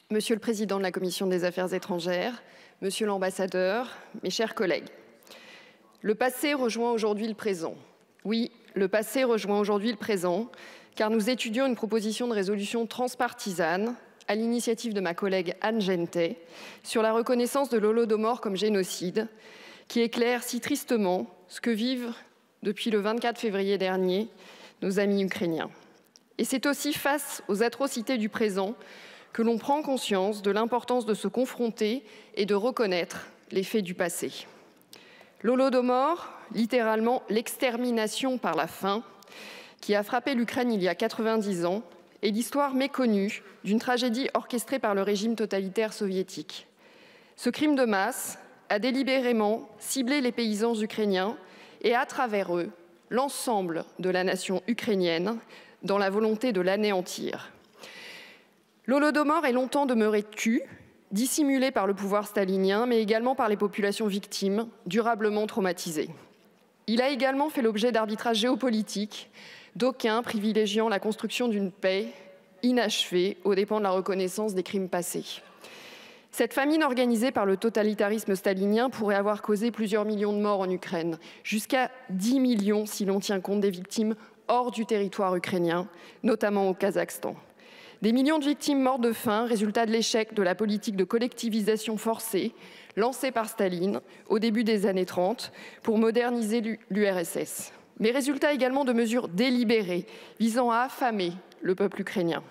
Monsieur le Président de la Commission des Affaires étrangères, Monsieur l'Ambassadeur, mes chers collègues, le passé rejoint aujourd'hui le présent. Oui, le passé rejoint aujourd'hui le présent, car nous étudions une proposition de résolution transpartisane à l'initiative de ma collègue Anne Gentet sur la reconnaissance de l'Holodomor comme génocide, qui éclaire si tristement ce que vivent depuis le 24 février dernier nos amis ukrainiens. Et c'est aussi face aux atrocités du présent que l'on prend conscience de l'importance de se confronter et de reconnaître les faits du passé. L'Holodomor, littéralement l'extermination par la faim, qui a frappé l'Ukraine il y a 90 ans, est l'histoire méconnue d'une tragédie orchestrée par le régime totalitaire soviétique. Ce crime de masse a délibérément ciblé les paysans ukrainiens et, à travers eux, l'ensemble de la nation ukrainienne dans la volonté de l'anéantir. L'Holodomor est longtemps demeuré tu, dissimulé par le pouvoir stalinien, mais également par les populations victimes, durablement traumatisées. Il a également fait l'objet d'arbitrages géopolitiques, d'aucuns privilégiant la construction d'une paix inachevée aux dépens de la reconnaissance des crimes passés. Cette famine organisée par le totalitarisme stalinien pourrait avoir causé plusieurs millions de morts en Ukraine, jusqu'à 10 millions si l'on tient compte des victimes hors du territoire ukrainien, notamment au Kazakhstan. Des millions de victimes mortes de faim, résultat de l'échec de la politique de collectivisation forcée lancée par Staline au début des années 30 pour moderniser l'URSS. Mais résultat également de mesures délibérées visant à affamer le peuple ukrainien.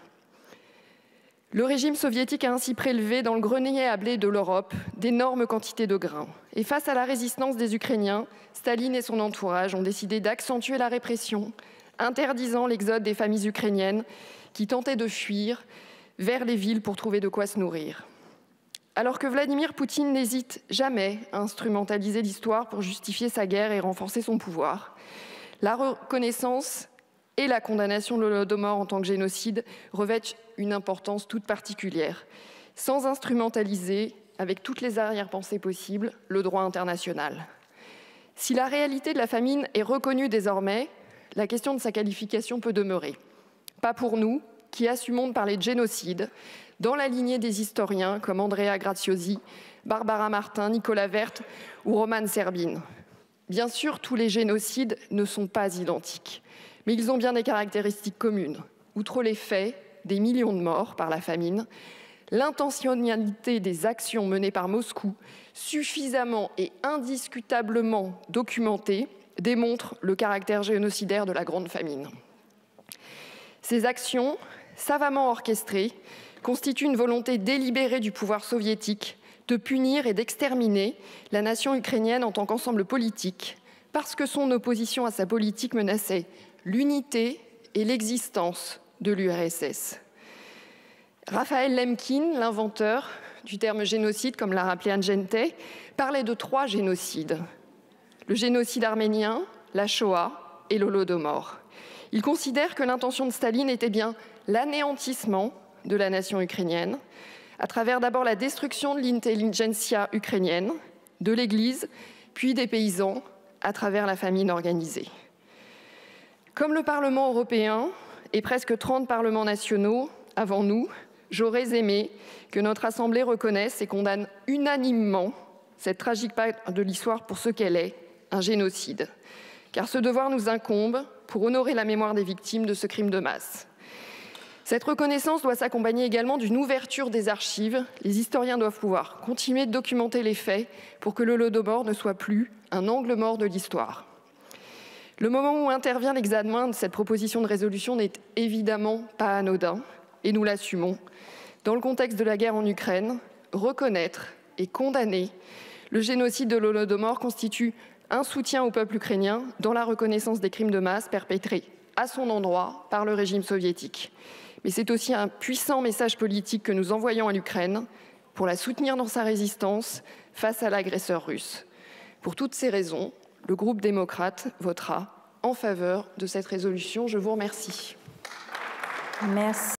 Le régime soviétique a ainsi prélevé dans le grenier à blé de l'Europe d'énormes quantités de grains. Et face à la résistance des Ukrainiens, Staline et son entourage ont décidé d'accentuer la répression, interdisant l'exode des familles ukrainiennes qui tentaient de fuir vers les villes pour trouver de quoi se nourrir. Alors que Vladimir Poutine n'hésite jamais à instrumentaliser l'histoire pour justifier sa guerre et renforcer son pouvoir, la reconnaissance et la condamnation de l'Holodomor en tant que génocide revêtent une importance toute particulière, sans instrumentaliser, avec toutes les arrière-pensées possibles, le droit international. Si la réalité de la famine est reconnue désormais, la question de sa qualification peut demeurer. Pas pour nous, qui assumons de parler de génocide, dans la lignée des historiens comme Andrea Graziosi, Barbara Martin, Nicolas Werth ou Roman Serbin. Bien sûr, tous les génocides ne sont pas identiques, mais ils ont bien des caractéristiques communes. Outre les faits, des millions de morts par la famine, l'intentionnalité des actions menées par Moscou, suffisamment et indiscutablement documentées, démontre le caractère génocidaire de la Grande Famine. Ces actions, savamment orchestrées, constituent une volonté délibérée du pouvoir soviétique de punir et d'exterminer la nation ukrainienne en tant qu'ensemble politique, parce que son opposition à sa politique menaçait l'unité et l'existence de l'URSS. Raphaël Lemkin, l'inventeur du terme génocide, comme l'a rappelé Anne Gentet, parlait de 3 génocides. Le génocide arménien, la Shoah et l'Holodomor. Il considère que l'intention de Staline était bien l'anéantissement de la nation ukrainienne, à travers d'abord la destruction de l'intelligentsia ukrainienne, de l'Église, puis des paysans, à travers la famine organisée. Comme le Parlement européen et presque 30 parlements nationaux avant nous, j'aurais aimé que notre Assemblée reconnaisse et condamne unanimement cette tragique page de l'histoire pour ce qu'elle est, un génocide. Car ce devoir nous incombe pour honorer la mémoire des victimes de ce crime de masse. Cette reconnaissance doit s'accompagner également d'une ouverture des archives. Les historiens doivent pouvoir continuer de documenter les faits pour que l'Holodomor ne soit plus un angle mort de l'histoire. Le moment où intervient l'examen de cette proposition de résolution n'est évidemment pas anodin, et nous l'assumons. Dans le contexte de la guerre en Ukraine, reconnaître et condamner le génocide de l'Holodomor constitue un soutien au peuple ukrainien dans la reconnaissance des crimes de masse perpétrés à son endroit par le régime soviétique. Mais c'est aussi un puissant message politique que nous envoyons à l'Ukraine pour la soutenir dans sa résistance face à l'agresseur russe. Pour toutes ces raisons, le groupe démocrate votera en faveur de cette résolution. Je vous remercie. Merci.